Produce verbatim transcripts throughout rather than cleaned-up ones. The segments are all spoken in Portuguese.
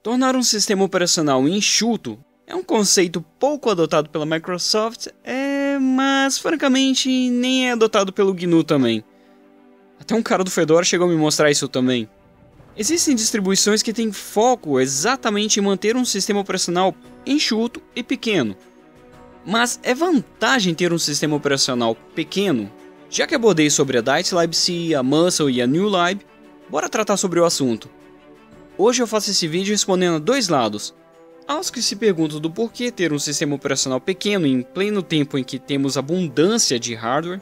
Tornar um sistema operacional enxuto é um conceito pouco adotado pela Microsoft, é, mas francamente nem é adotado pelo G N U também. Até um cara do Fedora chegou a me mostrar isso também. Existem distribuições que têm foco exatamente em manter um sistema operacional enxuto e pequeno. Mas é vantagem ter um sistema operacional pequeno? Já que abordei sobre a Dice libc, a Muscle e a newlib, bora tratar sobre o assunto. Hoje eu faço esse vídeo respondendo a dois lados. Aos que se perguntam do porquê ter um sistema operacional pequeno em pleno tempo em que temos abundância de hardware,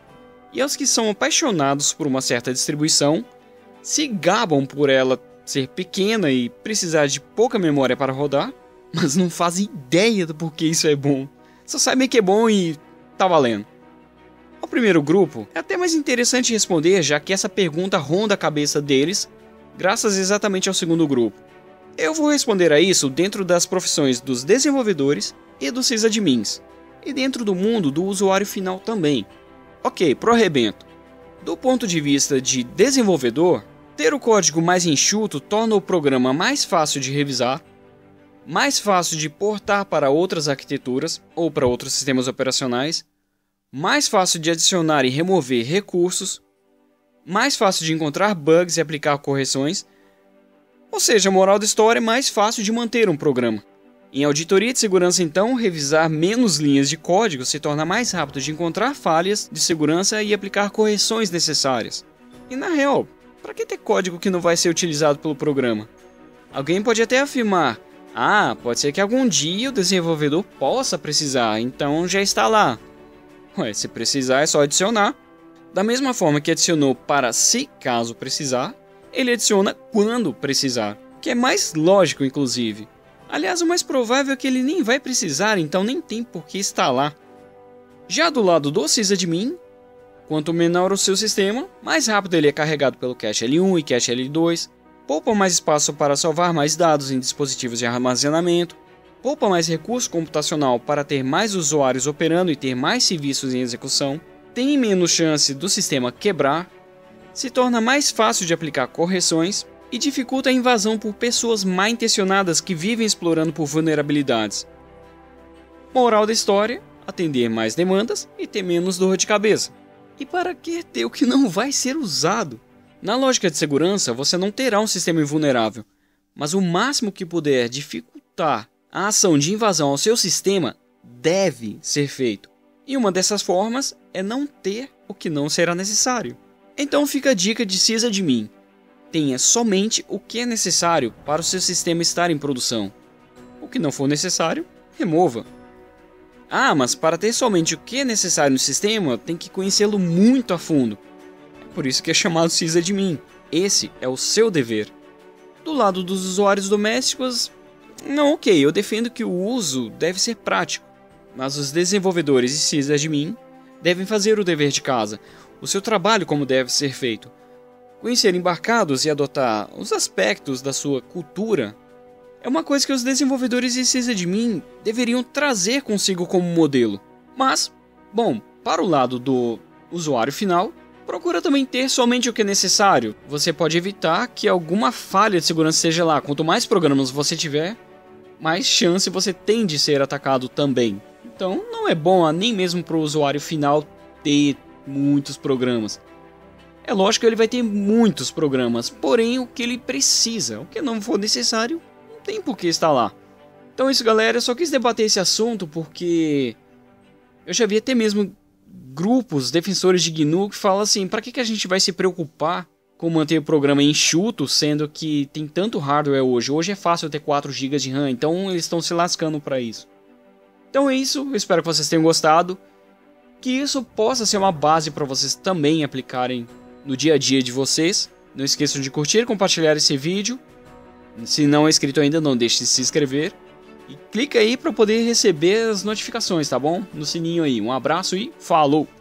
e aos que são apaixonados por uma certa distribuição, se gabam por ela ser pequena e precisar de pouca memória para rodar, mas não fazem ideia do porquê isso é bom. Só sabem que é bom e tá valendo. Ao primeiro grupo, é até mais interessante responder, já que essa pergunta ronda a cabeça deles, graças exatamente ao segundo grupo. Eu vou responder a isso dentro das profissões dos desenvolvedores e dos sysadmins, e dentro do mundo do usuário final também. Ok, pro arrebento. Do ponto de vista de desenvolvedor, ter o código mais enxuto torna o programa mais fácil de revisar, mais fácil de portar para outras arquiteturas ou para outros sistemas operacionais, mais fácil de adicionar e remover recursos, mais fácil de encontrar bugs e aplicar correções, ou seja, a moral da história é mais fácil de manter um programa. Em auditoria de segurança, então, revisar menos linhas de código se torna mais rápido de encontrar falhas de segurança e aplicar correções necessárias. E na real, para que ter código que não vai ser utilizado pelo programa? Alguém pode até afirmar, ah, pode ser que algum dia o desenvolvedor possa precisar, então já está lá. Ué, se precisar é só adicionar. Da mesma forma que adicionou para se caso precisar, ele adiciona quando precisar, que é mais lógico inclusive. Aliás, o mais provável é que ele nem vai precisar, então nem tem por que estar lá. Já do lado do sysadmin, quanto menor o seu sistema, mais rápido ele é carregado pelo cache L um e cache L dois, poupa mais espaço para salvar mais dados em dispositivos de armazenamento, poupa mais recurso computacional para ter mais usuários operando e ter mais serviços em execução, tem menos chance do sistema quebrar, se torna mais fácil de aplicar correções e dificulta a invasão por pessoas mal intencionadas que vivem explorando por vulnerabilidades. Moral da história, atender mais demandas e ter menos dor de cabeça. E para que ter o que não vai ser usado? Na lógica de segurança, você não terá um sistema invulnerável, mas o máximo que puder dificultar a ação de invasão ao seu sistema deve ser feito. E uma dessas formas é não ter o que não será necessário. Então fica a dica de sysadmin. Tenha somente o que é necessário para o seu sistema estar em produção. O que não for necessário, remova. Ah, mas para ter somente o que é necessário no sistema, tem que conhecê-lo muito a fundo. É por isso que é chamado sysadmin. Esse é o seu dever. Do lado dos usuários domésticos, não, ok, eu defendo que o uso deve ser prático. Mas os desenvolvedores e sysadmin devem fazer o dever de casa, o seu trabalho como deve ser feito. Conhecer embarcados e adotar os aspectos da sua cultura é uma coisa que os desenvolvedores e sysadmin deveriam trazer consigo como modelo. Mas, bom, para o lado do usuário final, procura também ter somente o que é necessário. Você pode evitar que alguma falha de segurança esteja lá. Quanto mais programas você tiver, mais chance você tem de ser atacado também. Então não é bom nem mesmo para o usuário final ter muitos programas. É lógico que ele vai ter muitos programas, porém o que ele precisa, o que não for necessário, não tem por que estar lá. Então é isso, galera, eu só quis debater esse assunto porque eu já vi até mesmo grupos defensores de G N U que falam assim, para que, que a gente vai se preocupar com manter o programa enxuto, sendo que tem tanto hardware hoje. Hoje é fácil ter quatro gigas de RAM, então eles estão se lascando para isso. Então é isso, eu espero que vocês tenham gostado, que isso possa ser uma base para vocês também aplicarem no dia a dia de vocês. Não esqueçam de curtir e compartilhar esse vídeo. Se não é inscrito ainda, não deixe de se inscrever. E clica aí para poder receber as notificações, tá bom? No sininho aí. Um abraço e falou!